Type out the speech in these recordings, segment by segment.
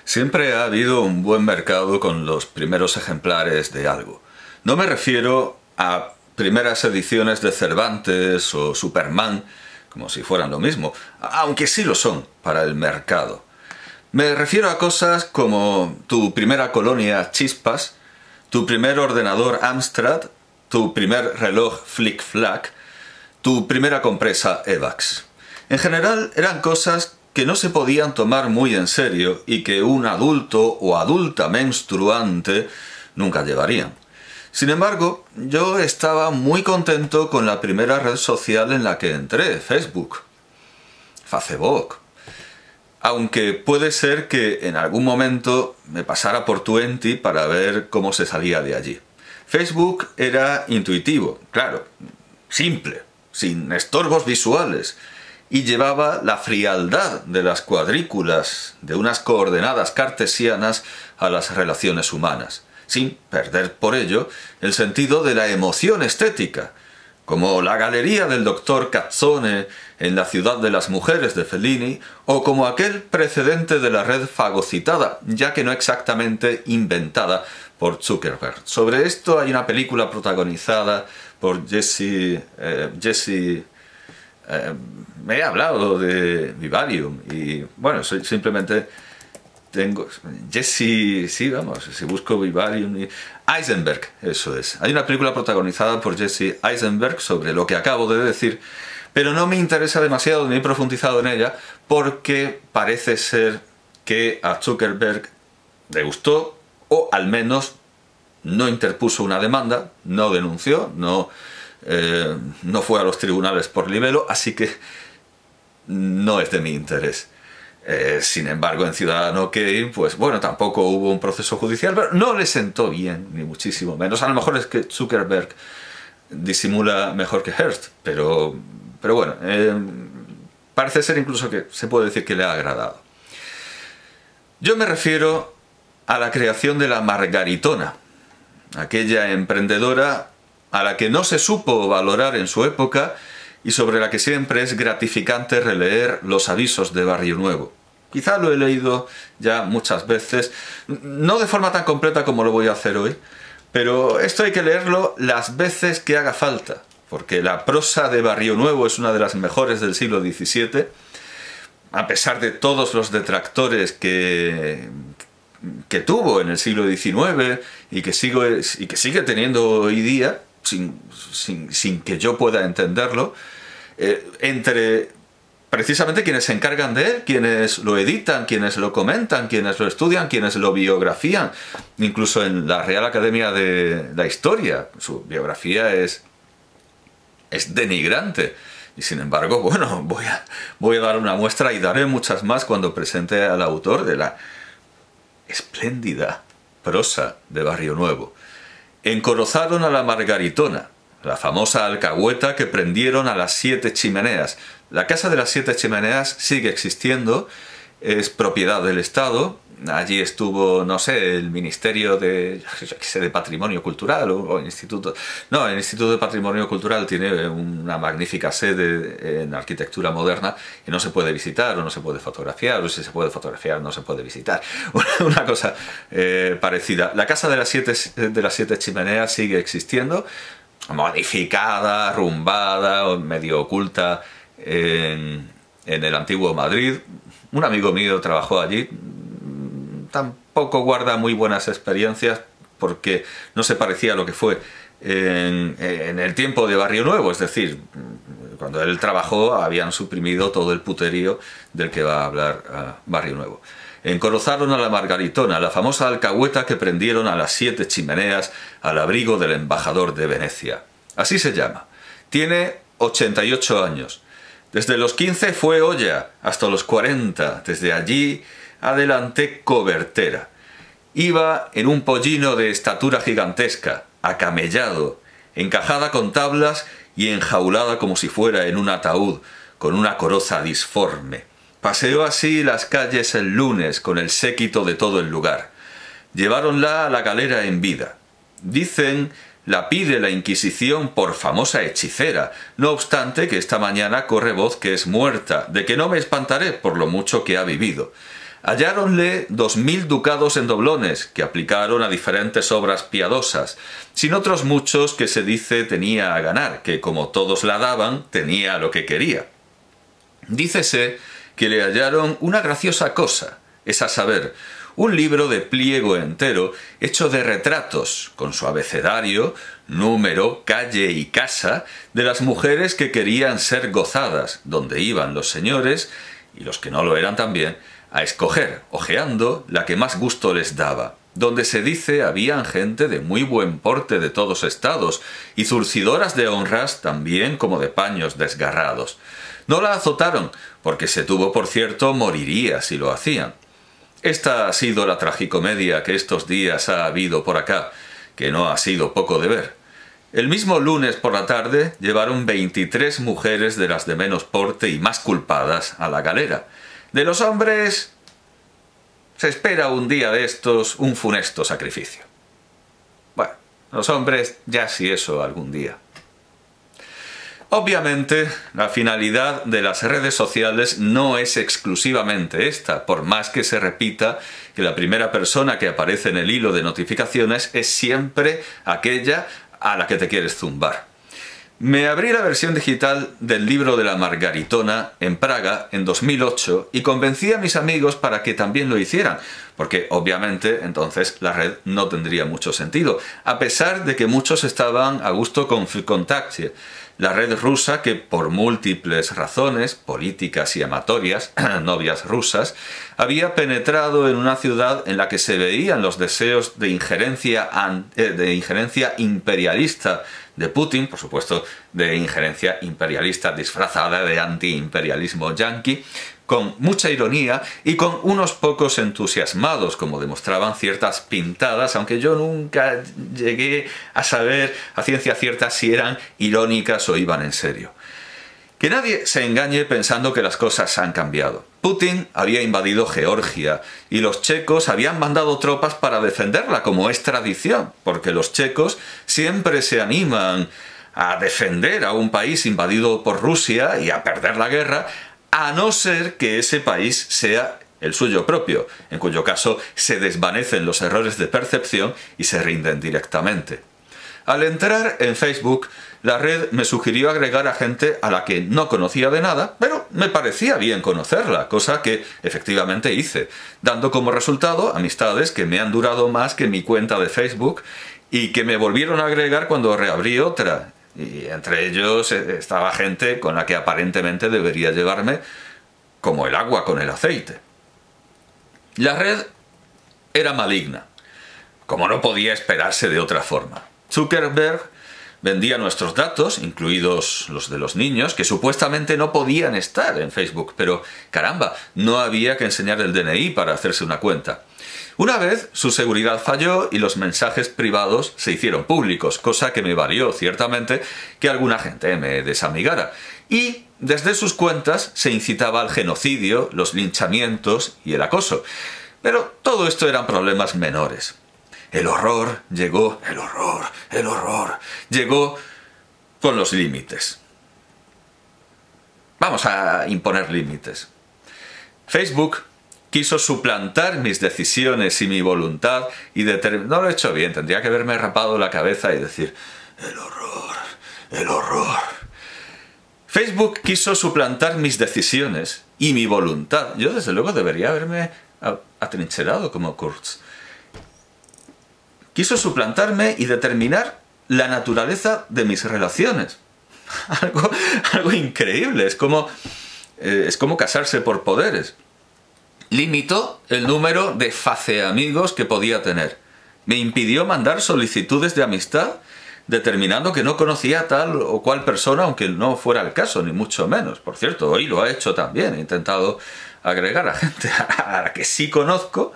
Siempre ha habido un buen mercado con los primeros ejemplares de algo. No me refiero a primeras ediciones de Cervantes o Superman, como si fueran lo mismo, aunque sí lo son para el mercado. Me refiero a cosas como tu primera colonia Chispas, tu primer ordenador Amstrad, tu primer reloj Flick Flack, tu primera compresa Evax. En general eran cosas que no se podían tomar muy en serio y que un adulto o adulta menstruante nunca llevarían. Sin embargo, yo estaba muy contento con la primera red social en la que entré, Facebook. Aunque puede ser que en algún momento me pasara por Twenty para ver cómo se salía de allí. Facebook era intuitivo, claro, simple, sin estorbos visuales, y llevaba la frialdad de las cuadrículas, de unas coordenadas cartesianas a las relaciones humanas, sin perder por ello el sentido de la emoción estética, como la galería del doctor Cazzone en La ciudad de las mujeres de Fellini, o como aquel precedente de la red fagocitada, ya que no exactamente inventada por Zuckerberg. Sobre esto hay una película protagonizada por Jesse... me he hablado de Vivarium y bueno, simplemente tengo Jesse, sí, vamos, si busco Vivarium y Eisenberg, eso es. Hay una película protagonizada por Jesse Eisenberg sobre lo que acabo de decir, pero no me interesa demasiado ni he profundizado en ella porque parece ser que a Zuckerberg le gustó, o al menos no interpuso una demanda, no denunció, no fue a los tribunales por libelo, así que no es de mi interés. Sin embargo, en Ciudadano Kane, pues bueno, tampoco hubo un proceso judicial, pero no le sentó bien, ni muchísimo menos. A lo mejor es que Zuckerberg disimula mejor que Hearst, pero bueno, parece ser incluso que se puede decir que le ha agradado. Yo me refiero a la creación de la Margaritona, aquella emprendedora a la que no se supo valorar en su época y sobre la que siempre es gratificante releer los avisos de Barrio Nuevo. Quizá lo he leído ya muchas veces, no de forma tan completa como lo voy a hacer hoy, pero esto hay que leerlo las veces que haga falta, porque la prosa de Barrio Nuevo es una de las mejores del siglo XVII, a pesar de todos los detractores que tuvo en el siglo XIX y que sigue teniendo hoy día, sin que yo pueda entenderlo, entre precisamente quienes se encargan de él, quienes lo editan, quienes lo comentan, quienes lo estudian, quienes lo biografían, incluso en la Real Academia de la Historia. Su biografía es denigrante. Y sin embargo, bueno, voy a dar una muestra y daré muchas más cuando presente al autor de la espléndida prosa de Barrio Nuevo. Encorozaron a la Margaritona, la famosa alcahueta que prendieron a las 7 chimeneas. La Casa de las 7 Chimeneas sigue existiendo, es propiedad del Estado. Allí estuvo, no sé, el Ministerio de Patrimonio Cultural o Instituto... No, el Instituto de Patrimonio Cultural tiene una magnífica sede en arquitectura moderna y no se puede visitar o no se puede fotografiar, o si se puede fotografiar no se puede visitar. Una cosa parecida. La Casa de las siete Chimeneas sigue existiendo, modificada, arrumbada, medio oculta en el antiguo Madrid. Un amigo mío trabajó allí. Tampoco guarda muy buenas experiencias porque no se parecía a lo que fue en el tiempo de Barrio Nuevo, es decir, cuando él trabajó habían suprimido todo el puterío del que va a hablar Barrio Nuevo. Encorozaron a la Margaritona, la famosa alcahueta que prendieron a las 7 chimeneas al abrigo del embajador de Venecia. Así se llama. Tiene 88 años. Desde los 15 fue olla, hasta los 40. Desde allí adelante cobertera. Iba en un pollino de estatura gigantesca, acamellado, encajada con tablas y enjaulada como si fuera en un ataúd, con una coroza disforme. Paseó así las calles el lunes con el séquito de todo el lugar. Lleváronla a la galera en vida. Dicen, la pide la Inquisición por famosa hechicera, no obstante que esta mañana corre voz que es muerta, de que no me espantaré por lo mucho que ha vivido. halláronle 2000 ducados en doblones, que aplicaron a diferentes obras piadosas, sin otros muchos que se dice tenía a ganar, que como todos la daban, tenía lo que quería. Dícese que le hallaron una graciosa cosa, es a saber, un libro de pliego entero hecho de retratos, con su abecedario, número, calle y casa, de las mujeres que querían ser gozadas, donde iban los señores, y los que no lo eran también, a escoger, ojeando, la que más gusto les daba, donde se dice habían gente de muy buen porte de todos estados, y zurcidoras de honras también como de paños desgarrados. No la azotaron, porque se tuvo por cierto moriría si lo hacían. Esta ha sido la tragicomedia que estos días ha habido por acá, que no ha sido poco de ver. El mismo lunes por la tarde llevaron 23 mujeres de las de menos porte y más culpadas a la galera. De los hombres se espera un día de estos un funesto sacrificio. Bueno, los hombres ya si eso algún día. Obviamente, la finalidad de las redes sociales no es exclusivamente esta, por más que se repita que la primera persona que aparece en el hilo de notificaciones es siempre aquella a la que te quieres zumbar. Me abrí la versión digital del libro de la Margaritona en Praga en 2008 y convencí a mis amigos para que también lo hicieran, porque obviamente entonces la red no tendría mucho sentido, a pesar de que muchos estaban a gusto con VKontakte, la red rusa que por múltiples razones, políticas y amatorias, novias rusas, había penetrado en una ciudad en la que se veían los deseos de injerencia imperialista de Putin, por supuesto de injerencia imperialista disfrazada de antiimperialismo yanqui, con mucha ironía y con unos pocos entusiasmados, como demostraban ciertas pintadas, aunque yo nunca llegué a saber a ciencia cierta si eran irónicas o iban en serio. Que nadie se engañe pensando que las cosas han cambiado. Putin había invadido Georgia y los checos habían mandado tropas para defenderla, como es tradición, porque los checos siempre se animan a defender a un país invadido por Rusia y a perder la guerra, a no ser que ese país sea el suyo propio, en cuyo caso se desvanecen los errores de percepción y se rinden directamente. Al entrar en Facebook, la red me sugirió agregar a gente a la que no conocía de nada, pero me parecía bien conocerla, cosa que efectivamente hice, dando como resultado amistades que me han durado más que mi cuenta de Facebook y que me volvieron a agregar cuando reabrí otra. Y entre ellos estaba gente con la que aparentemente debería llevarme como el agua con el aceite. La red era maligna, como no podía esperarse de otra forma. Zuckerberg vendía nuestros datos, incluidos los de los niños, que supuestamente no podían estar en Facebook, pero caramba, no había que enseñar el DNI para hacerse una cuenta. Una vez su seguridad falló y los mensajes privados se hicieron públicos, cosa que me valió ciertamente que alguna gente me desamigara. Y desde sus cuentas se incitaba al genocidio, los linchamientos y el acoso. Pero todo esto eran problemas menores. El horror llegó, el horror llegó con los límites. Vamos a imponer límites. Facebook quiso suplantar mis decisiones y mi voluntad y determinar... No lo he hecho bien, tendría que haberme rapado la cabeza y decir el horror. Facebook quiso suplantar mis decisiones y mi voluntad. Yo desde luego debería haberme atrincherado como Kurtz. Quiso suplantarme y determinar la naturaleza de mis relaciones. Algo increíble, es como casarse por poderes. Limitó el número de faceamigos que podía tener. Me impidió mandar solicitudes de amistad, determinando que no conocía a tal o cual persona, aunque no fuera el caso, ni mucho menos. Por cierto, hoy lo ha hecho también. He intentado agregar a gente a la que sí conozco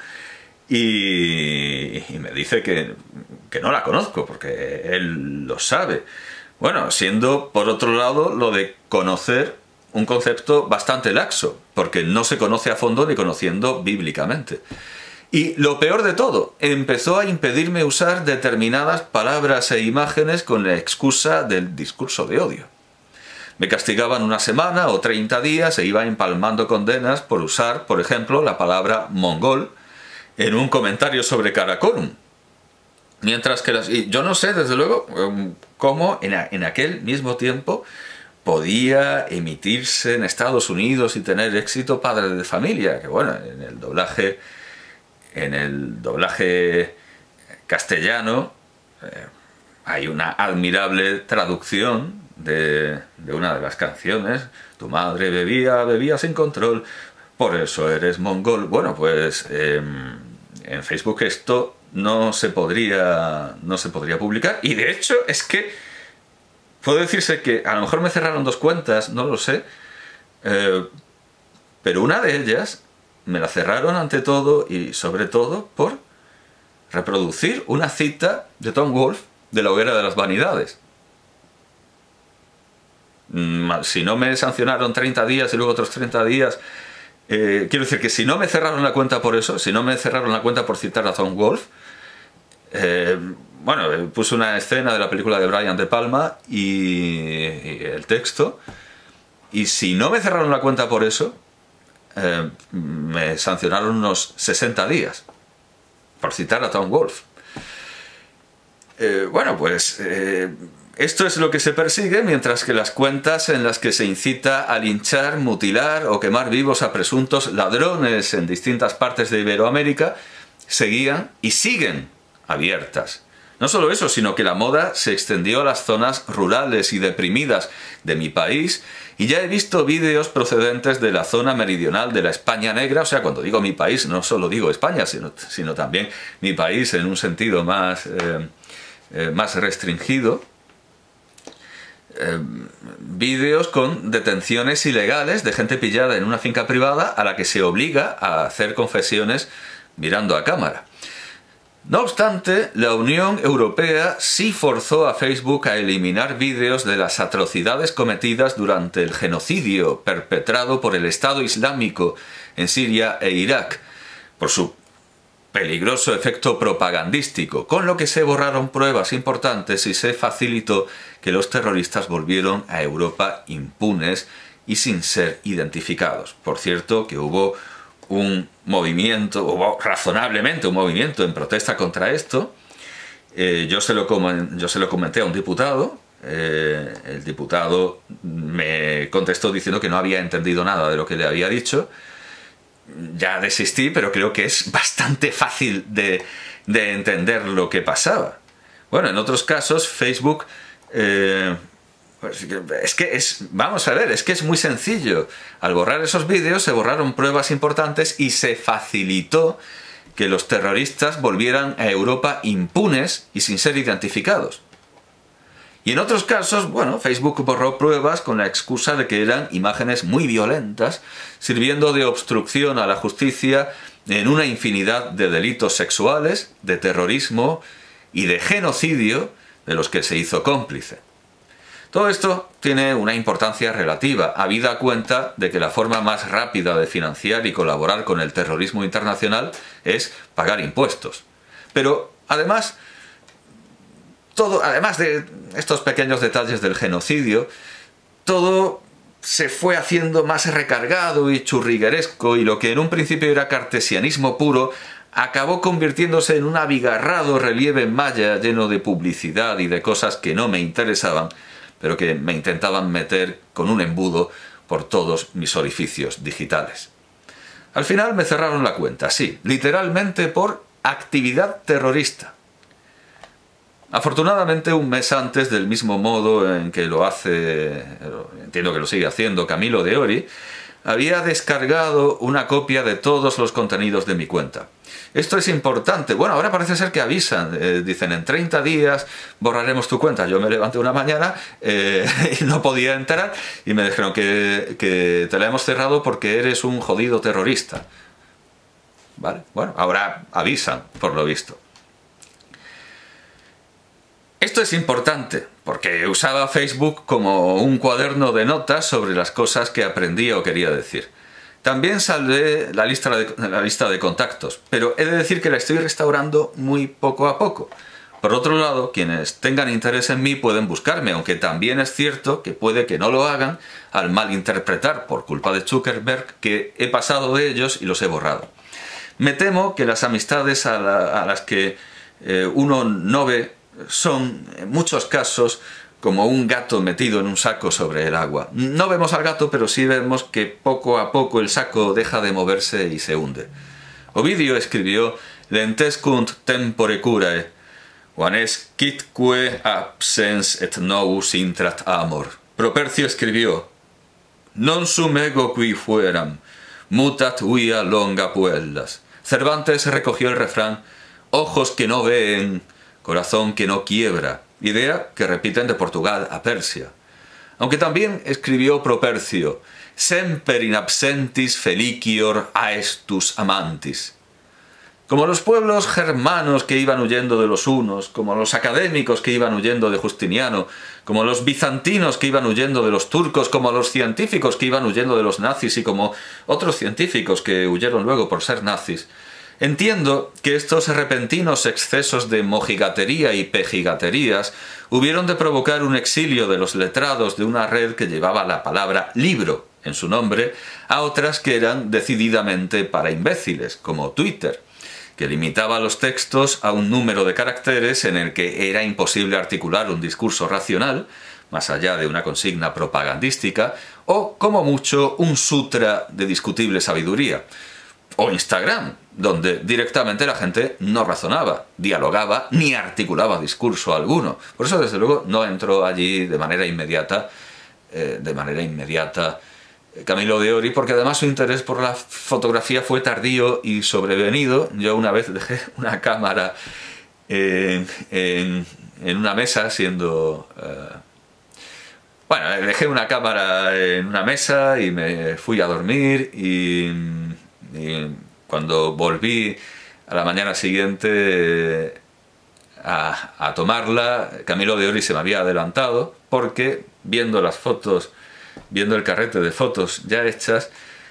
y me dice que no la conozco, porque él lo sabe. Bueno, siendo, por otro lado, lo de conocer un concepto bastante laxo, porque no se conoce a fondo ni conociendo bíblicamente. Y lo peor de todo, empezó a impedirme usar determinadas palabras e imágenes con la excusa del discurso de odio. Me castigaban una semana o 30 días e iba empalmando condenas por usar, por ejemplo, la palabra mongol en un comentario sobre Karakorum. Mientras que y yo no sé, desde luego, cómo en aquel mismo tiempo podía emitirse en Estados Unidos y tener éxito Padre de Familia, que bueno, en el doblaje castellano hay una admirable traducción de una de las canciones: tu madre bebía sin control, por eso eres mongol. Bueno, pues en Facebook esto no se podría publicar, y de hecho es que puede decirse que a lo mejor me cerraron 2 cuentas, no lo sé, pero una de ellas me la cerraron ante todo y sobre todo por reproducir una cita de Tom Wolfe de La hoguera de las vanidades. Si no me sancionaron 30 días y luego otros 30 días, quiero decir que si no me cerraron la cuenta por eso, si no me cerraron la cuenta por citar a Tom Wolfe, bueno, puse una escena de la película de Brian De Palma y el texto, y si no me cerraron la cuenta por eso, me sancionaron unos 60 días por citar a Tom Wolfe. Bueno, pues esto es lo que se persigue, mientras que las cuentas en las que se incita a linchar, mutilar o quemar vivos a presuntos ladrones en distintas partes de Iberoamérica seguían y siguen abiertas. No solo eso, sino que la moda se extendió a las zonas rurales y deprimidas de mi país, y ya he visto vídeos procedentes de la zona meridional de la España negra. O sea, cuando digo mi país, no solo digo España, sino también mi país en un sentido más restringido. Vídeos con detenciones ilegales de gente pillada en una finca privada a la que se obliga a hacer confesiones mirando a cámara. No obstante, la Unión Europea sí forzó a Facebook a eliminar vídeos de las atrocidades cometidas durante el genocidio perpetrado por el Estado Islámico en Siria e Irak, por su peligroso efecto propagandístico, con lo que se borraron pruebas importantes y se facilitó que los terroristas volvieron a Europa impunes y sin ser identificados. Por cierto, que hubo razonablemente un movimiento en protesta contra esto. Yo se lo comenté a un diputado. El diputado me contestó diciendo que no había entendido nada de lo que le había dicho. Ya desistí, pero creo que es bastante fácil de entender lo que pasaba. Bueno, en otros casos Facebook vamos a ver, es que es muy sencillo. Al borrar esos vídeos se borraron pruebas importantes y se facilitó que los terroristas volvieran a Europa impunes y sin ser identificados. Y en otros casos, bueno, Facebook borró pruebas con la excusa de que eran imágenes muy violentas, sirviendo de obstrucción a la justicia en una infinidad de delitos sexuales, de terrorismo y de genocidio de los que se hizo cómplice. Todo esto tiene una importancia relativa, habida cuenta de que la forma más rápida de financiar y colaborar con el terrorismo internacional es pagar impuestos. Pero además de estos pequeños detalles del genocidio, todo se fue haciendo más recargado y churrigueresco, y lo que en un principio era cartesianismo puro acabó convirtiéndose en un abigarrado relieve maya lleno de publicidad y de cosas que no me interesaban, pero que me intentaban meter con un embudo por todos mis orificios digitales. Al final me cerraron la cuenta, sí, literalmente por actividad terrorista. Afortunadamente, un mes antes, del mismo modo en que lo hace, entiendo que lo sigue haciendo, Camilo de Ori, había descargado una copia de todos los contenidos de mi cuenta. Esto es importante. Bueno, ahora parece ser que avisan, dicen en 30 días borraremos tu cuenta. Yo me levanté una mañana y no podía entrar y me dijeron que te la hemos cerrado porque eres un jodido terrorista. ¿Vale? Bueno, ahora avisan, por lo visto. Esto es importante, porque usaba Facebook como un cuaderno de notas sobre las cosas que aprendía o quería decir. También salvé la lista de contactos, pero he de decir que la estoy restaurando muy poco a poco, Por otro lado, quienes tengan interés en mí pueden buscarme, aunque también es cierto que puede que no lo hagan al malinterpretar, por culpa de Zuckerberg, que he pasado de ellos y los he borrado. Me temo que las amistades a las que uno no ve son, en muchos casos, como un gato metido en un saco sobre el agua. No vemos al gato, pero sí vemos que poco a poco el saco deja de moverse y se hunde. Ovidio escribió «Lentescunt tempore curae, quidque absens et novus intrat amor». Propercio escribió «Non sum ego qui fueram, mutat via longa puellas». Cervantes recogió el refrán «Ojos que no ven, corazón que no quiebra», idea que repiten de Portugal a Persia. Aunque también escribió Propercio «Semper in absentis felicior aestus amantis». Como los pueblos germanos que iban huyendo de los hunos, como los académicos que iban huyendo de Justiniano, como los bizantinos que iban huyendo de los turcos, como los científicos que iban huyendo de los nazis y como otros científicos que huyeron luego por ser nazis, entiendo que estos repentinos excesos de mojigatería y pejigaterías hubieron de provocar un exilio de los letrados de una red que llevaba la palabra libro en su nombre a otras que eran decididamente para imbéciles, como Twitter, que limitaba los textos a un número de caracteres en el que era imposible articular un discurso racional, más allá de una consigna propagandística, o, como mucho, un sutra de discutible sabiduría. O Instagram, donde directamente la gente no razonaba, dialogaba, ni articulaba discurso alguno. Por eso, desde luego, no entró allí de manera inmediata Camilo de Ory, porque además su interés por la fotografía fue tardío y sobrevenido. Yo una vez dejé una cámara en una mesa siendo... dejé una cámara en una mesa y me fui a dormir y cuando volví a la mañana siguiente a tomarla, Camilo de Ory se me había adelantado porque viendo las fotos, viendo el carrete de fotos ya hechas,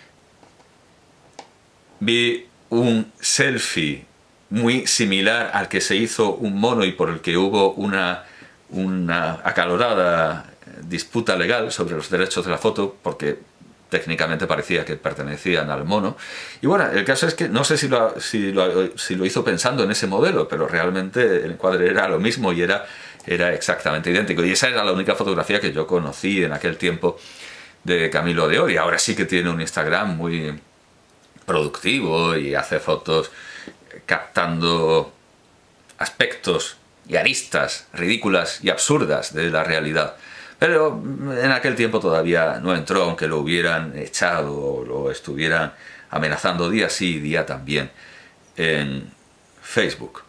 vi un selfie muy similar al que se hizo un mono y por el que hubo una acalorada disputa legal sobre los derechos de la foto, porque técnicamente parecía que pertenecían al mono. Y bueno, el caso es que no sé si lo hizo pensando en ese modelo, pero realmente el encuadre era lo mismo y era exactamente idéntico. Y esa era la única fotografía que yo conocí en aquel tiempo de Camilo de Ory. Ahora sí que tiene un Instagram muy productivo y hace fotos captando aspectos y aristas ridículas y absurdas de la realidad. Pero en aquel tiempo todavía no entró, aunque lo hubieran echado o lo estuvieran amenazando día sí y día también en Facebook.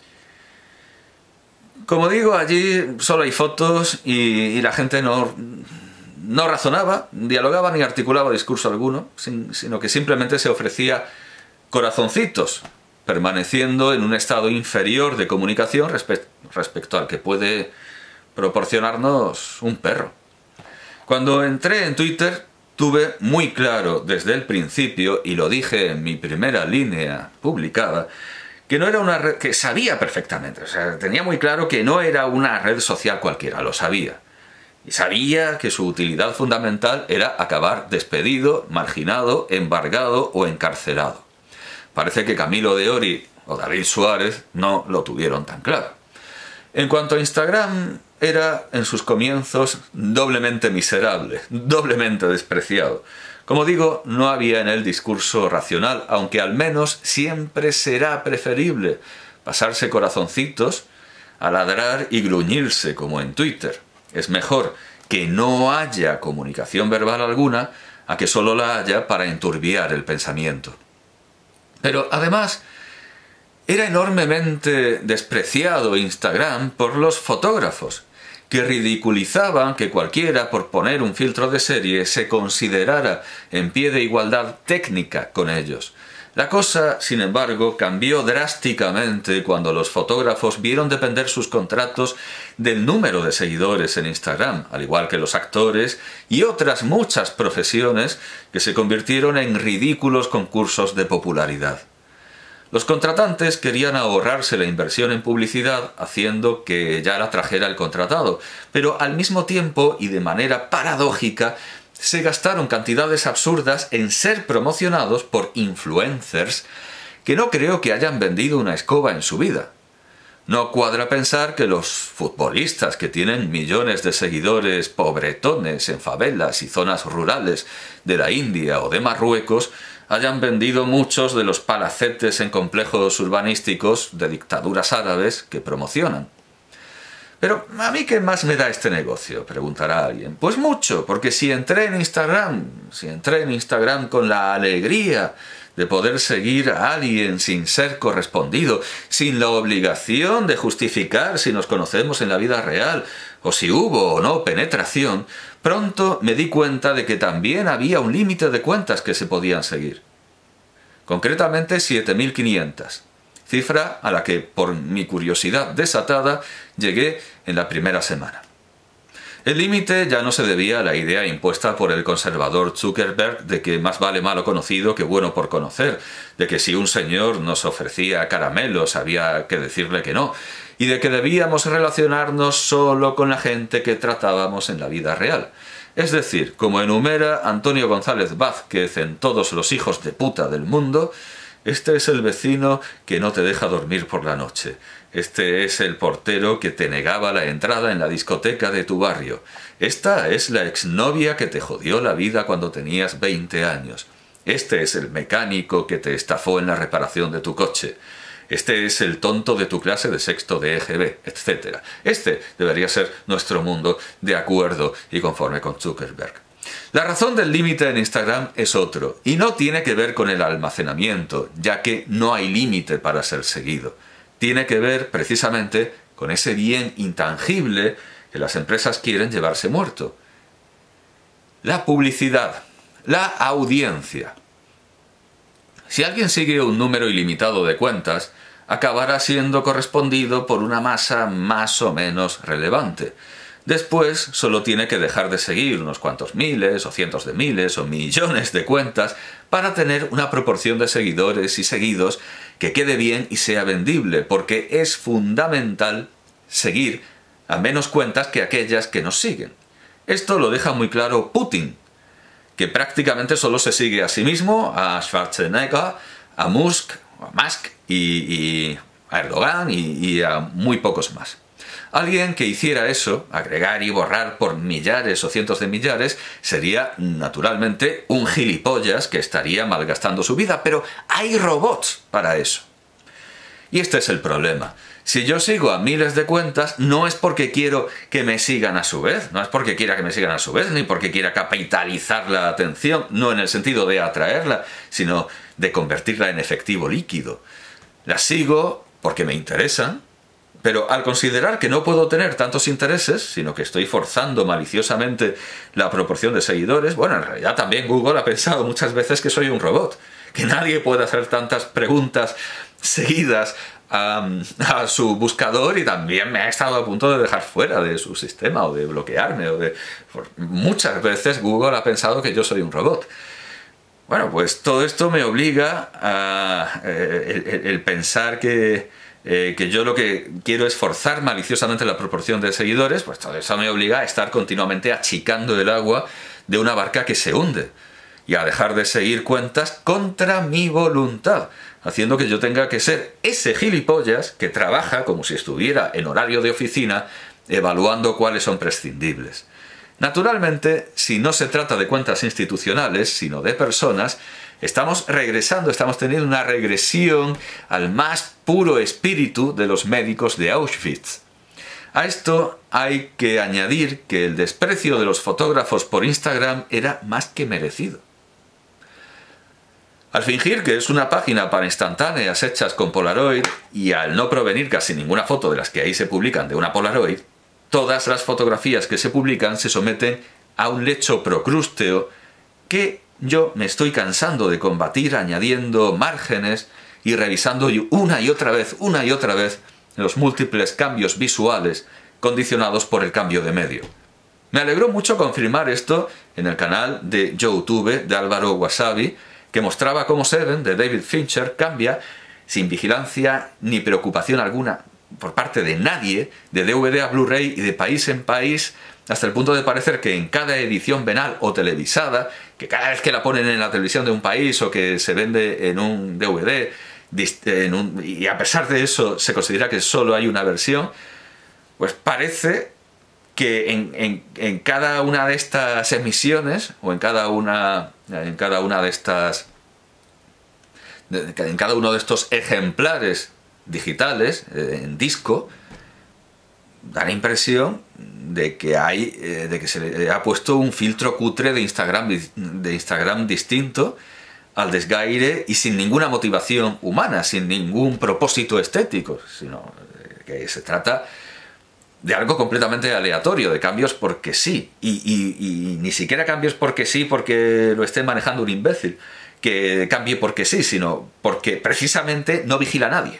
Como digo, allí solo hay fotos y la gente no razonaba, dialogaba ni articulaba discurso alguno, sino que simplemente se ofrecía corazoncitos, permaneciendo en un estado inferior de comunicación respecto al que puede proporcionarnos un perro. Cuando entré en Twitter tuve muy claro desde el principio, y lo dije en mi primera línea publicada, que no era una red, que sabía perfectamente, o sea, tenía muy claro que no era una red social cualquiera, lo sabía. Y sabía que su utilidad fundamental era acabar despedido, marginado, embargado o encarcelado. Parece que Camilo de Ory o David Suárez no lo tuvieron tan claro. En cuanto a Instagram, era en sus comienzos doblemente miserable, doblemente despreciado. Como digo, no había en él discurso racional, aunque al menos siempre será preferible pasarse corazoncitos a ladrar y gruñirse como en Twitter. Es mejor que no haya comunicación verbal alguna a que solo la haya para enturbiar el pensamiento. Pero además era enormemente despreciado Instagram por los fotógrafos, que ridiculizaban que cualquiera, por poner un filtro de serie, se considerara en pie de igualdad técnica con ellos. La cosa, sin embargo, cambió drásticamente cuando los fotógrafos vieron depender sus contratos del número de seguidores en Instagram, al igual que los actores y otras muchas profesiones que se convirtieron en ridículos concursos de popularidad. Los contratantes querían ahorrarse la inversión en publicidad haciendo que ya la trajera el contratado, pero al mismo tiempo y de manera paradójica se gastaron cantidades absurdas en ser promocionados por influencers que no creo que hayan vendido una escoba en su vida. No cuadra pensar que los futbolistas que tienen millones de seguidores pobretones en favelas y zonas rurales de la India o de Marruecos hayan vendido muchos de los palacetes en complejos urbanísticos de dictaduras árabes que promocionan. Pero ¿a mí qué más me da este negocio?, preguntará alguien. Pues mucho, porque si entré en Instagram con la alegría de poder seguir a alguien sin ser correspondido, sin la obligación de justificar si nos conocemos en la vida real, o si hubo o no penetración, pronto me di cuenta de que también había un límite de cuentas que se podían seguir. Concretamente 7.500, cifra a la que, por mi curiosidad desatada, llegué en la primera semana. El límite ya no se debía a la idea impuesta por el conservador Zuckerberg de que más vale malo conocido que bueno por conocer, de que si un señor nos ofrecía caramelos había que decirle que no, y de que debíamos relacionarnos solo con la gente que tratábamos en la vida real. Es decir, como enumera Antonio González Vázquez en Todos los hijos de puta del mundo, este es el vecino que no te deja dormir por la noche. Este es el portero que te negaba la entrada en la discoteca de tu barrio. Esta es la exnovia que te jodió la vida cuando tenías 20 años. Este es el mecánico que te estafó en la reparación de tu coche. Este es el tonto de tu clase de sexto de EGB, etc. Este debería ser nuestro mundo de acuerdo y conforme con Zuckerberg. La razón del límite en Instagram es otro, y no tiene que ver con el almacenamiento, ya que no hay límite para ser seguido. Tiene que ver precisamente con ese bien intangible que las empresas quieren llevarse muerto. La publicidad, la audiencia. Si alguien sigue un número ilimitado de cuentas, acabará siendo correspondido por una masa más o menos relevante. Después solo tiene que dejar de seguir unos cuantos miles o cientos de miles o millones de cuentas para tener una proporción de seguidores y seguidos que quede bien y sea vendible, porque es fundamental seguir a menos cuentas que aquellas que nos siguen. Esto lo deja muy claro Putin, que prácticamente solo se sigue a sí mismo, a Schwarzenegger, a Musk y a Erdogan y a muy pocos más. Alguien que hiciera eso, agregar y borrar por millares o cientos de millares, sería naturalmente un gilipollas que estaría malgastando su vida, pero hay robots para eso. Y este es el problema. Si yo sigo a miles de cuentas, no es porque quiero que me sigan a su vez, no es porque quiera que me sigan a su vez, ni porque quiera capitalizar la atención, no en el sentido de atraerla, sino de convertirla en efectivo líquido. Las sigo porque me interesan, pero al considerar que no puedo tener tantos intereses, sino que estoy forzando maliciosamente la proporción de seguidores, bueno, en realidad también Google ha pensado muchas veces que soy un robot, que nadie puede hacer tantas preguntas seguidas a su buscador, y también me ha estado a punto de dejar fuera de su sistema o de bloquearme. Muchas veces Google ha pensado que yo soy un robot. Bueno, pues todo esto me obliga a el pensar que yo lo que quiero es forzar maliciosamente la proporción de seguidores, pues todo eso me obliga a estar continuamente achicando el agua de una barca que se hunde y a dejar de seguir cuentas contra mi voluntad, haciendo que yo tenga que ser ese gilipollas que trabaja como si estuviera en horario de oficina evaluando cuáles son prescindibles. Naturalmente, si no se trata de cuentas institucionales, sino de personas, estamos regresando, estamos teniendo una regresión al más puro espíritu de los médicos de Auschwitz. A esto hay que añadir que el desprecio de los fotógrafos por Instagram era más que merecido. Al fingir que es una página para instantáneas hechas con Polaroid, y al no provenir casi ninguna foto de las que ahí se publican de una Polaroid, todas las fotografías que se publican se someten a un lecho procrústeo que yo me estoy cansando de combatir añadiendo márgenes y revisando una y otra vez los múltiples cambios visuales condicionados por el cambio de medio. Me alegró mucho confirmar esto en el canal de YouTube de Álvaro Wasabi, que mostraba cómo Seven, de David Fincher, cambia sin vigilancia ni preocupación alguna por parte de nadie, de DVD a Blu-ray y de país en país, hasta el punto de parecer que en cada edición venal o televisada, que cada vez que la ponen en la televisión de un país o que se vende en un DVD, y a pesar de eso se considera que solo hay una versión, pues parece que en cada una de estas emisiones o en cada uno de estos ejemplares digitales en disco, da la impresión de que se le ha puesto un filtro cutre de Instagram distinto al desgaire y sin ninguna motivación humana, sin ningún propósito estético, sino que se trata de algo completamente aleatorio, de cambios porque sí, y ni siquiera cambios porque sí porque lo esté manejando un imbécil, que cambie porque sí, sino porque precisamente no vigila a nadie.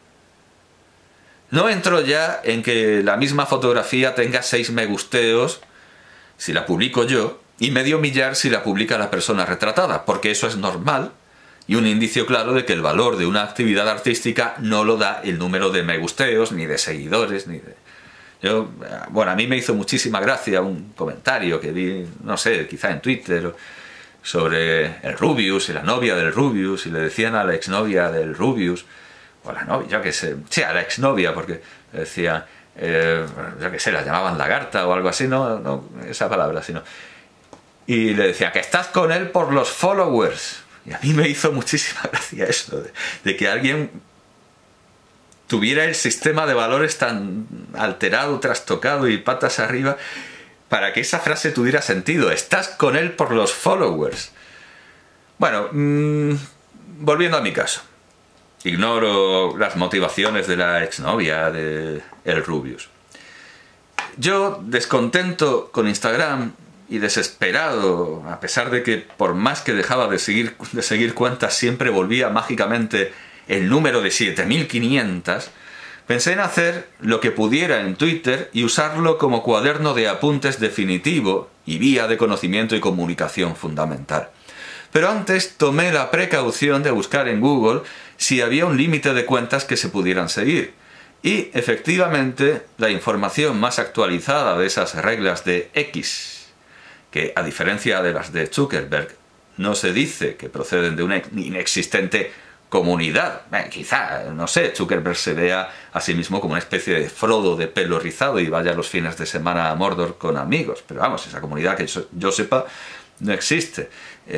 No entro ya en que la misma fotografía tenga 6 me gusteos si la publico yo y medio millar si la publica la persona retratada, porque eso es normal y un indicio claro de que el valor de una actividad artística no lo da el número de me gusteos, ni de seguidores, ni de... Bueno, a mí me hizo muchísima gracia un comentario que vi, no sé, quizá en Twitter, sobre el Rubius y la novia del Rubius, y le decían a la exnovia del Rubius, o a la novia, yo qué sé, sí, a la exnovia, porque decían, yo qué sé, la llamaban lagarta o algo así, no esa palabra, sino... Y le decían que estás con él por los followers. Y a mí me hizo muchísima gracia eso, de que alguien tuviera el sistema de valores tan alterado, trastocado y patas arriba, para que esa frase tuviera sentido. Estás con él por los followers. Bueno, volviendo a mi caso. Ignoro las motivaciones de la exnovia de el Rubius. Yo, descontento con Instagram y desesperado, a pesar de que por más que dejaba de seguir cuentas siempre volvía mágicamente el número de 7500, pensé en hacer lo que pudiera en Twitter y usarlo como cuaderno de apuntes definitivo y vía de conocimiento y comunicación fundamental. Pero antes tomé la precaución de buscar en Google si había un límite de cuentas que se pudieran seguir. Y efectivamente la información más actualizada de esas reglas de X, que a diferencia de las de Zuckerberg no se dice que proceden de una inexistente comunidad, quizá, no sé, Zuckerberg se vea a sí mismo como una especie de Frodo de pelo rizado y vaya los fines de semana a Mordor con amigos, pero vamos, esa comunidad que yo sepa no existe.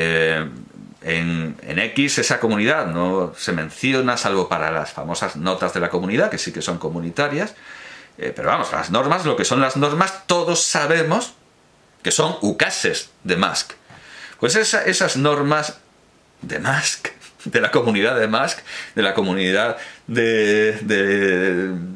En X esa comunidad no se menciona salvo para las famosas notas de la comunidad, que sí que son comunitarias, pero vamos, las normas, lo que son las normas, todos sabemos que son ucases de Musk. Pues esas normas de Musk, de la comunidad de Musk, de la comunidad del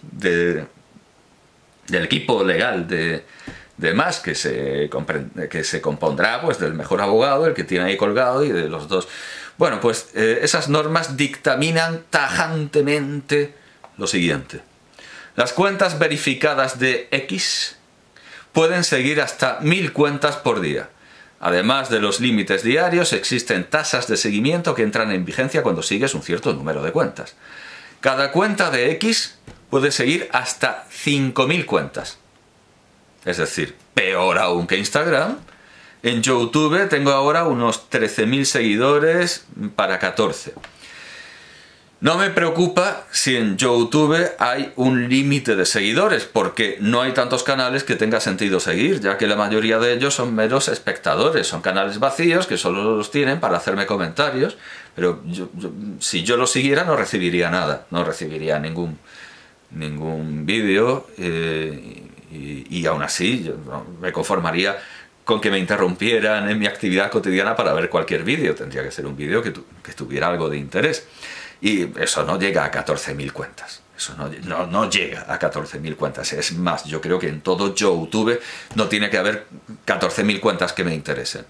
equipo legal de Musk, que se compondrá pues del mejor abogado, el que tiene ahí colgado, y de los dos. Bueno, pues esas normas dictaminan tajantemente lo siguiente. Las cuentas verificadas de X pueden seguir hasta 1000 cuentas por día. Además de los límites diarios, existen tasas de seguimiento que entran en vigencia cuando sigues un cierto número de cuentas. Cada cuenta de X puede seguir hasta 5000 cuentas. Es decir, peor aún que Instagram. En YouTube tengo ahora unos 13.000 seguidores para 14. No me preocupa si en YouTube hay un límite de seguidores, porque no hay tantos canales que tenga sentido seguir, ya que la mayoría de ellos son meros espectadores, son canales vacíos que solo los tienen para hacerme comentarios, pero si yo los siguiera no recibiría nada, no recibiría ningún vídeo, y aún así yo me conformaría con que me interrumpieran en mi actividad cotidiana para ver cualquier vídeo. Tendría que ser un vídeo que tuviera algo de interés. Y eso no llega a 14.000 cuentas. Eso no llega a 14.000 cuentas. Es más, yo creo que en todo YouTube no tiene que haber 14.000 cuentas que me interesen.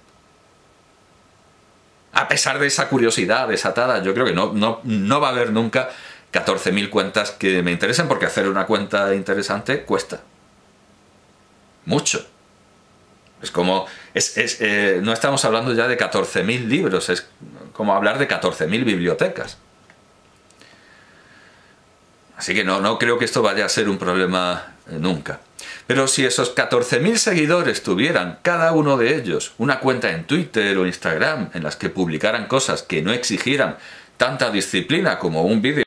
A pesar de esa curiosidad desatada, yo creo que no va a haber nunca 14.000 cuentas que me interesen, porque hacer una cuenta interesante cuesta mucho. Es como... no estamos hablando ya de 14.000 libros, es como hablar de 14.000 bibliotecas. Así que no creo que esto vaya a ser un problema nunca. Pero si esos 14.000 seguidores tuvieran, cada uno de ellos, una cuenta en Twitter o Instagram en las que publicaran cosas que no exigieran tanta disciplina como un vídeo